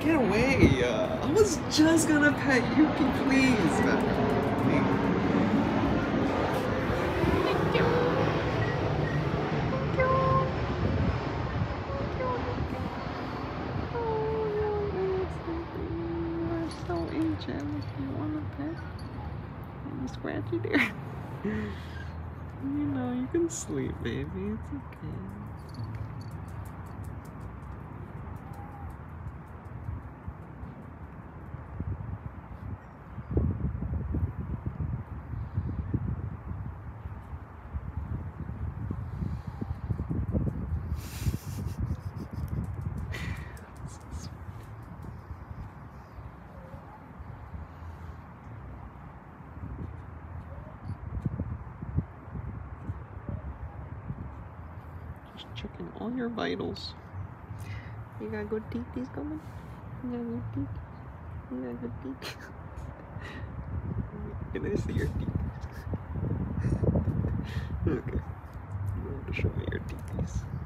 Get away! I was just gonna pet Yuki, please! You're so angelic. You want a pet? You scratchy there? You know, you can sleep, baby. It's okay. Just checking all your vitals. You got good teethies coming? You got good teeth? You got good teeth? Can I see your teeth? Okay. You want to show me your teethies?